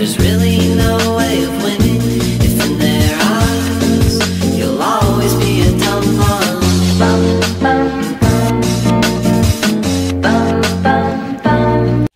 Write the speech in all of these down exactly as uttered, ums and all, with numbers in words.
There's really no way of winning if in their eyes you'll always be a dumb one. Bum, bum, bum. Bum, bum, bum.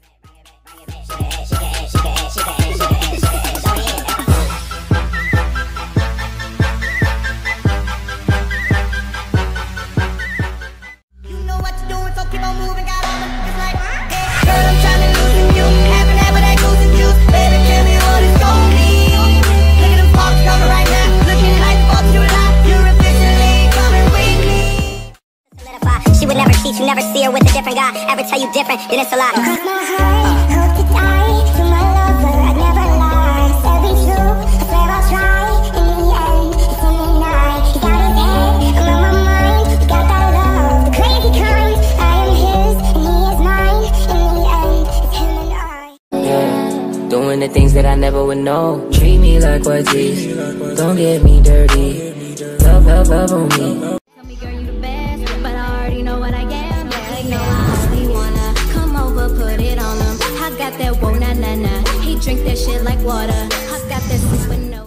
You know what you're doing, so keep on moving. Got all the it's like, hey, girl, I'm trying to lose you. Having that, but that goose and juice. Baby, tell me what it's gonna mean. Look at them fox coming right now. Looking like fox you lie. You're officially coming with me. Solidify. She would never cheat, you never see her with a different guy. Ever tell you different, then it's a lie. Cross my heart, hope to die. To my lover, I'd never lie. Said be true, I swear I'll try. In the end, it's him and I. He got his head, I'm on my mind. We got that love, the crazy kind. I am his, and he is mine. In the end, it's him and I. Yeah, doing the things that I never would know. Treat me like what these. Don't get me dirty. Love, love, love on me. Tell me, girl, you the best, but I already know what I am. Yeah, you know I only wanna come over, put it on him. I got that whoa, na na na. He drink that shit like water. I got that sweet with no.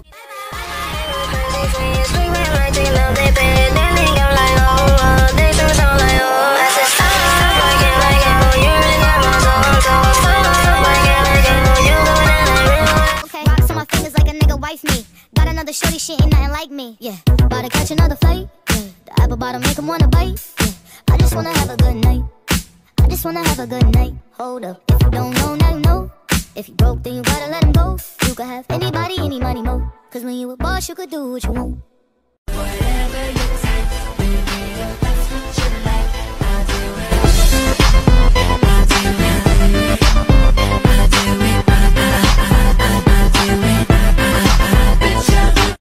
Okay, rocks on my fingers like a nigga wife me. Got another shorty, she ain't nothing like me. Yeah, about to catch another fight. Yeah, the apple bottom make him wanna bite. Yeah, I just wanna have a good night. I just wanna have a good night. Hold up, if you don't know, now you know. If you broke, then you gotta let him go. You could have anybody, any money, mo. Cause when you a boss, you could do what you want. Whatever you say, baby, that's what you like. I'll do it. I'll do it. I'll do it. I'll do it. Bitch, I'll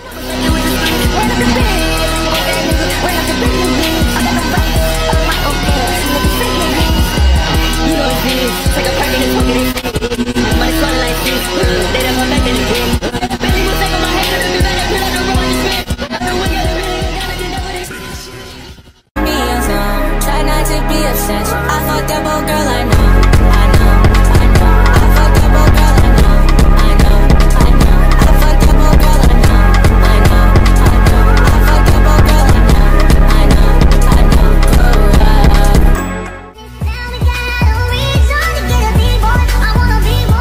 Try not to be obsessed. I fucked up, old girl, I know, I know, I know. I fucked up, old girl, I know, I know, I know. I fucked up, old girl, I know, I know, I know. I fucked up, old girl, I know, I know, I know. Oh, uh. Now we got a reason to get a big boy. I wanna be more.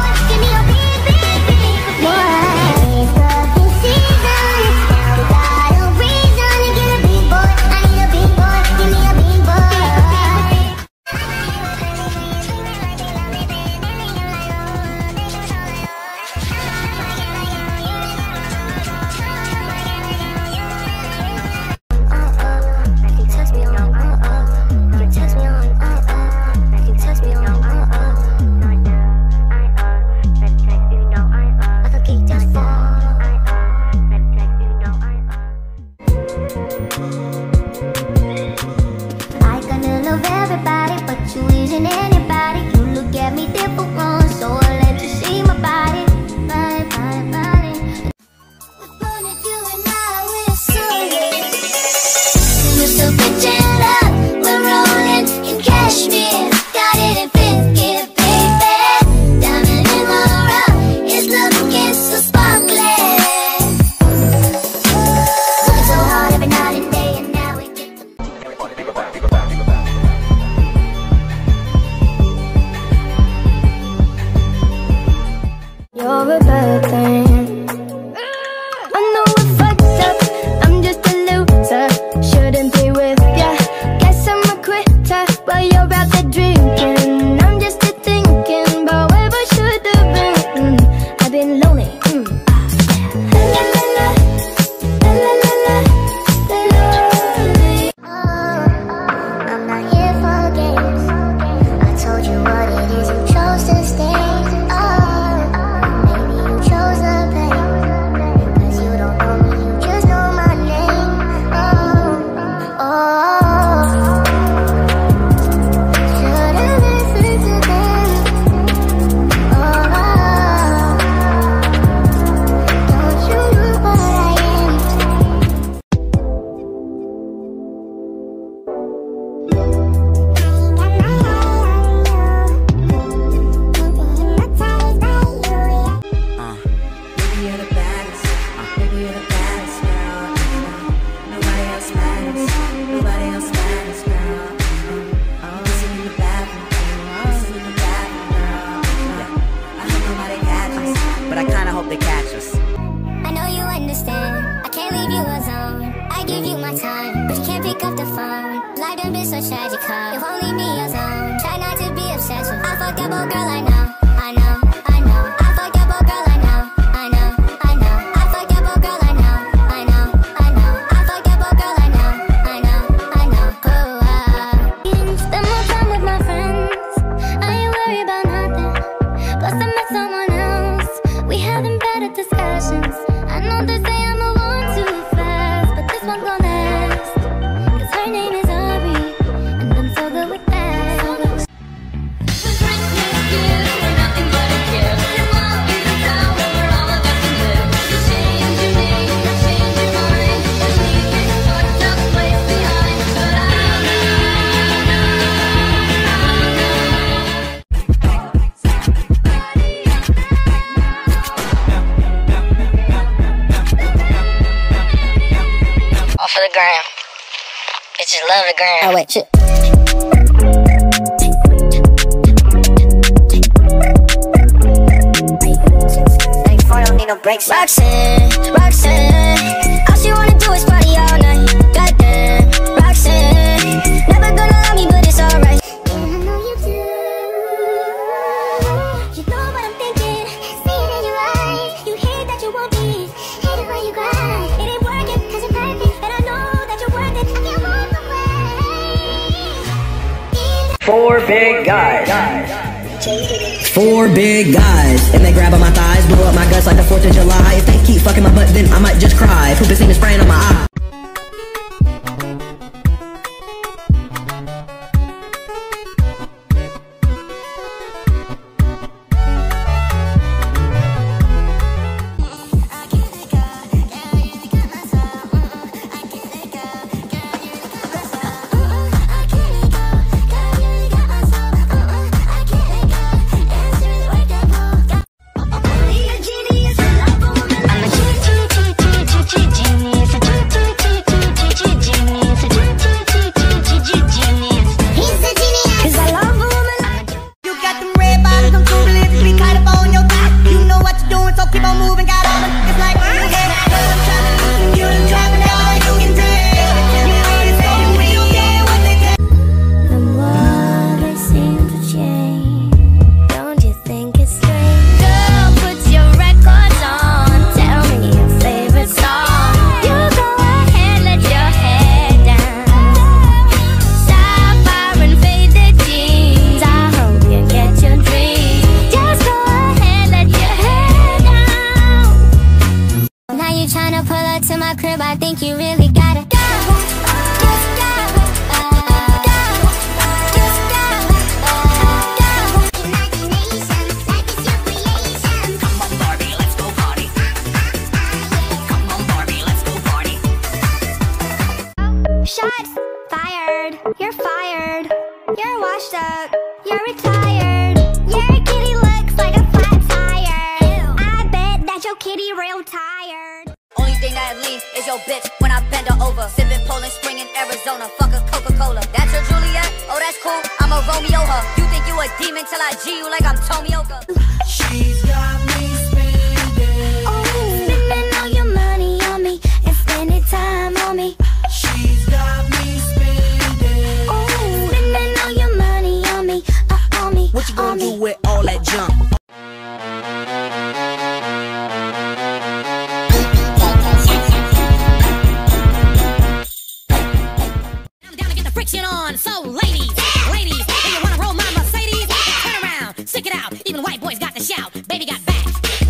a tragical. If only me alone. Try not to be obsessed with. I fucked up, old girl, I know. I know, I know. I fucked up, old girl, I know. I know, I know. I fucked up, old girl, I know. I know, I know. I fucked up, old girl, I know. I know, I know. Oh, uh. Spend more time with my friends. I ain't worried about nothing. Plus I met someone else. We having better discussions. I know they say I'm a one too fast, but this one gon' last. Cause her name is Ari, and I'm so good with that. Off of the gram. Bitches love the gram. Oh wait, shit. No breaks. Roxanne, Roxanne, all she wanna do is party all night. Goddamn, Roxanne, never gonna love me, but it's alright. And I know you do. You know what I'm thinking. See it in your eyes. You hate that you won't be. Hate it when you cry. It ain't working 'cause you're perfect, and I know that you're worth it. I can't walk away. Four big guys. Four big guys, and they grab on my thighs, blow up my guts like the fourth of July. If they keep fucking my butt, then I might just cry. Poop is even spraying on my eye. To my crib, I think you really gotta go. Just go. Just go. Imagination, life is your creation. Come on, Barbie, let's go party. Come on, Barbie, let's go party. Shots fired. You're fired. You're washed up. You're retired. Your kitty looks like a flat tire. I bet that your kitty real tired. Only thing that leaves is your bitch when I bend her over. Sipping Poland Spring in Arizona. Fuck a Coca-Cola. That's your Juliet? Oh, that's cool. I'm a Romeo her. You think you a demon till I G you like I'm Tomioka. She's got me spending. Oh, spending all your money on me and spending time on me. She's got me spending. Oh, spending all your money on me, uh, on me. What you on gonna me. do with all that junk? Friction on, so ladies, ladies, if you wanna roll my Mercedes, turn around, stick it out. Even white boys got to shout, baby got back.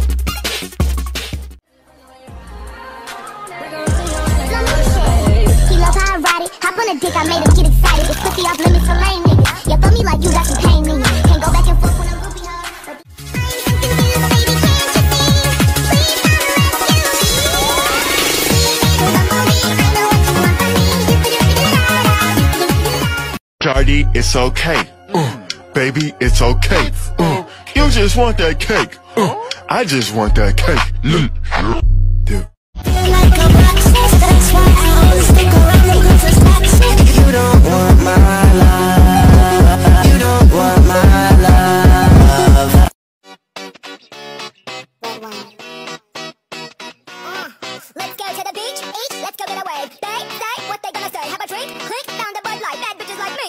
He loves how I ride it. Hop on a dick, I made him get excited. It's pussy off limits for lame niggas. You feel me like you got some pain in you. Can't go back and forth when I'm groupie her. Shawty, it's okay. Uh, baby, it's okay. Uh, you just want that cake. Uh, I just want that cake. Mm. Dude. You don't want my love. You don't want my love. Let's go to the beach, eat, let's go get a wave. They say what they gonna say. Have a drink, click, found a Bud Light. Bad bitches like me.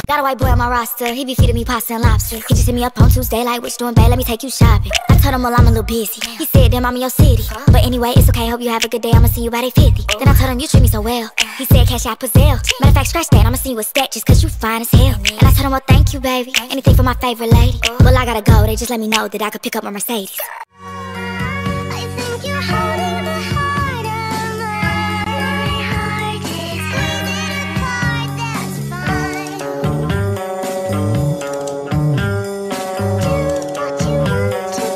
Got a white boy on my roster, he be feeding me pasta and lobster. He just hit me up on Tuesday like, what you doing, babe? Let me take you shopping. I told him, well, I'm a little busy. He said, damn, I'm in your city. But anyway, it's okay, hope you have a good day, I'ma see you by day fifty. Then I told him, you treat me so well. He said, cash out Pazelle. Matter of fact, scratch that, I'ma see you a stack just cause you fine as hell. And I told him, well, thank you, baby. Anything for my favorite lady. Well, I gotta go, they just let me know that I could pick up my Mercedes. I think you're holding the heart of my heart. Squeeze it apart, that's fine. Do what you want to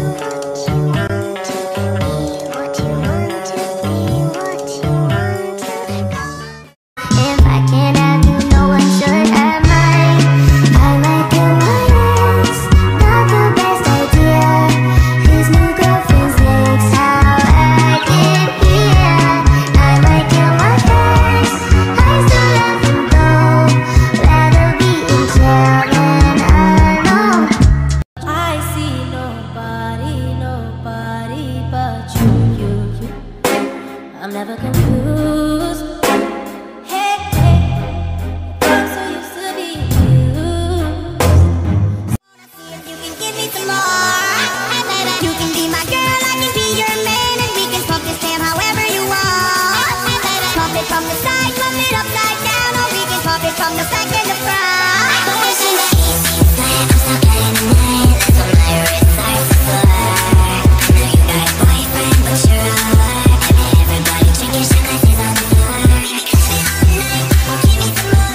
do, what you want to be, what you want to be, what you want to go. If I can't have you, no one should have mine. I might do my best, not the best idea. His new girlfriend's next, how I get here. I might do my best, I still love him though. Rather be in jail than alone. I see nobody, nobody but you, you, you. I'm never confused. Hey, hey, I'm so used to being used. If you can give me some more, you can be my girl, I can be your man, and we can pump this jam however you want. Pump it from the side, pump it upside down, or we can pump it from the back and the front. But when she makes me sweat, I'm still getting away. That's on my wrist, I swear. I know you got a boyfriend, but you're alright. Everybody drink your shot, 'cause it's on the floor. I can stay all night, oh, give me some more.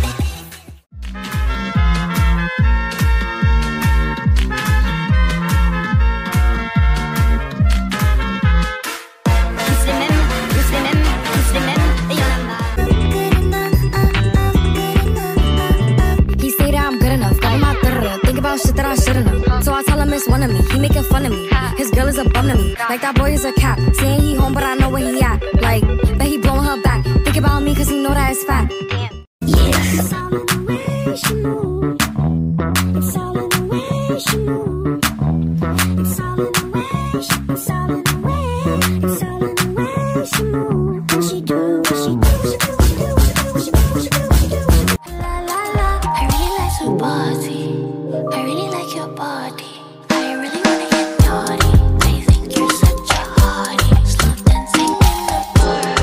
He say that I'm good enough, got him out there, think about shit that I shouldn't have. So I tell him it's one of me, he making fun of me. His girl is a bum to me, like that boy is a cap. Saying he home, but I know where he at. Like, bet he blowing her back. Think about me, cause he know that it's fat. It's all in the way she move. It's all in the way she move. It's all in the way she, it's all in the way, it's all in the way she move. What she do, what she do, what she do, what she do, what she do, what she do, what she do, what she do. La la la, I really like your body. I really like your body. I really wanna get naughty. I think you're such a hottie. Slow dancing in the park.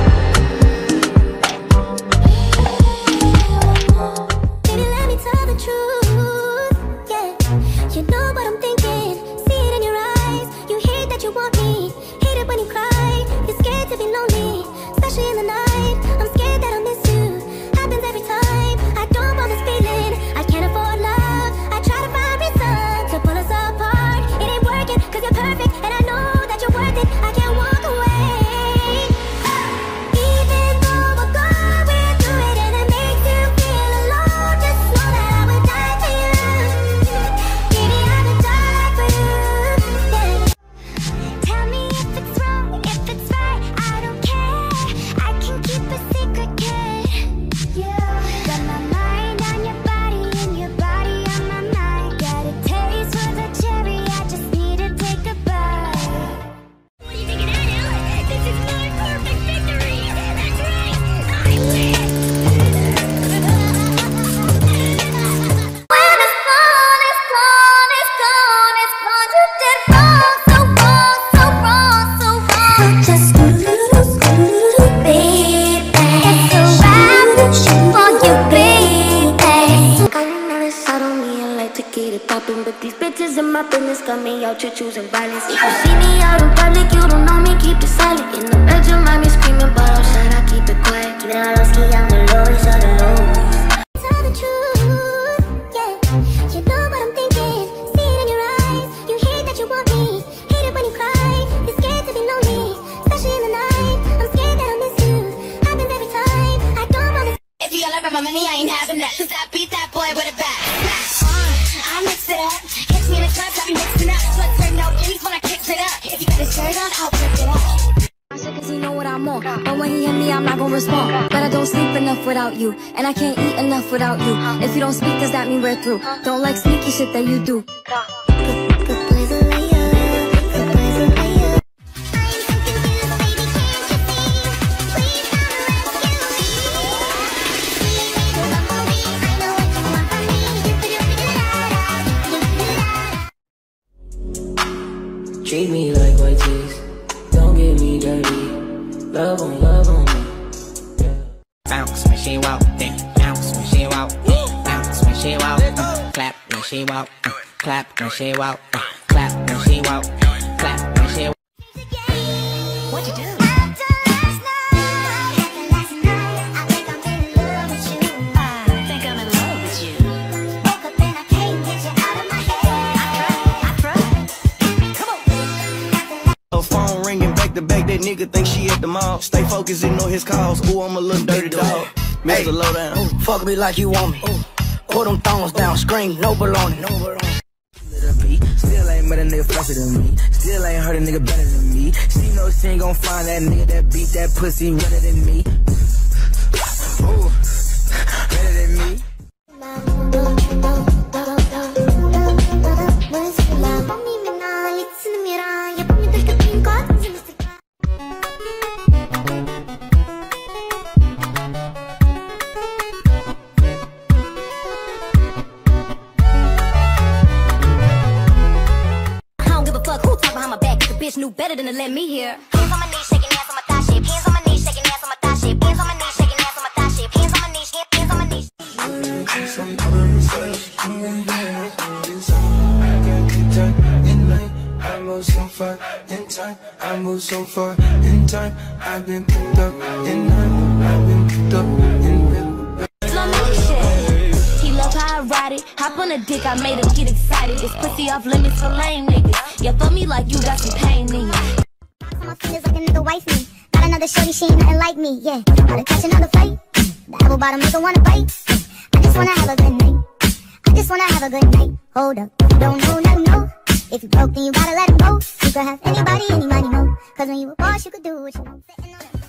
Baby, let me tell the truth, yeah. You know what I'm thinking, see it in your eyes. You hate that you want me, hate it when you cry. You're scared to be lonely, especially in the night. I'm scared that I'll miss you, happens every time. I don't want this feeling, I can't afford love. I try to find reason to pull us apart. It ain't working, cause you're perfect, and I know that you're worth it. I can't walk away. Even though we're going through it and it makes you feel alone, just know that I would die for you. Baby, I would die for you, yeah. Tell me if it's wrong, if it's right, I don't care. I can keep a secret, kid. Yeah. Got my mind on your body and your body on my mind. Got a taste for the cherry, I just need to take a bite. What are you thinking of now? This is my perfect victory. That's right, I win. When it's gone, it's gone, it's gone, it's gone. You did wrong, so wrong, so wrong, so wrong. So just baby, it's a wrap for you, baby. I know this, I don't mean I like to get it poppin', but these bitches in my business got me out here choosing violence. If you see me out in public, you don't know me, keep it silent. In the bedroom, I be screaming, but outside I keep it quiet. Keeping all those ski on the lowest of the lows. Tell the truth, yeah. You know what I'm thinking, see it in your eyes. You hate that you want me, hate it when you cry. You're scared to be lonely, especially in the night. I'm scared that I'll miss you, happens every time. I don't wanna. If you got my money, I ain't having that, cause I beat that boy with a bat. Uh, I mix it up, catch me in the club, I be mixing up. Sweat turn no pennies when I kicks it up. If you got a shirt on, I'll flip it up. Cause he know what I'm on, but when he hit me, I'm not gonna respond. But I don't sleep enough without you, and I can't eat enough without you. If you don't speak, does that mean we're through? Don't like sneaky shit that you do. Good boys are liar, good boys are liar. I'm so confused, baby, can't you see? Please come rescue me. I know what you she walk, then bounce when she walk, bounce when she walk, uh, clap when she walk, uh, clap when she walk, uh, clap when she walk, clap when she walk. What you do? Phone ringing back to back, that nigga think she at the mall. Stay focused, ignore his calls. Ooh, I'm a little dirty dog. Mister Low down. Ooh, fuck me like you want me. Ooh, pull them thongs down, scream, no baloney. No baloney. Still ain't met a nigga faster than me. Still ain't heard a nigga better than me. She know she ain't gon' find that nigga that beat that pussy better than me. Ooh, better than me. Bitch knew better than to let me hear. Hands on my knees, shaking ass on my thigh shape. Hands on my knees, shaking ass on my thigh shape. Hands on my knees, shaking ass on my thigh shape. Hands on my knees, hands on my knees. I move so far in time. I move so far in time. I've been picked up in time. I've been picked up in Slow motion. He love how I ride it. Hop on a dick, I made him get excited. This pussy off limits for lame niggas. Yeah, fuck me like you got some pain in you. My feelings like a nigga wife me. Got another shorty, she ain't nothing like me. Yeah, gotta catch another fight. The apple bottom make her wanna bite. I just wanna have a good night. I just wanna have a good night. Hold up, if you don't know, let him know. If you broke, then you gotta let him go. You could have anybody, any money, no. Cause when you a boss, you could do what you want.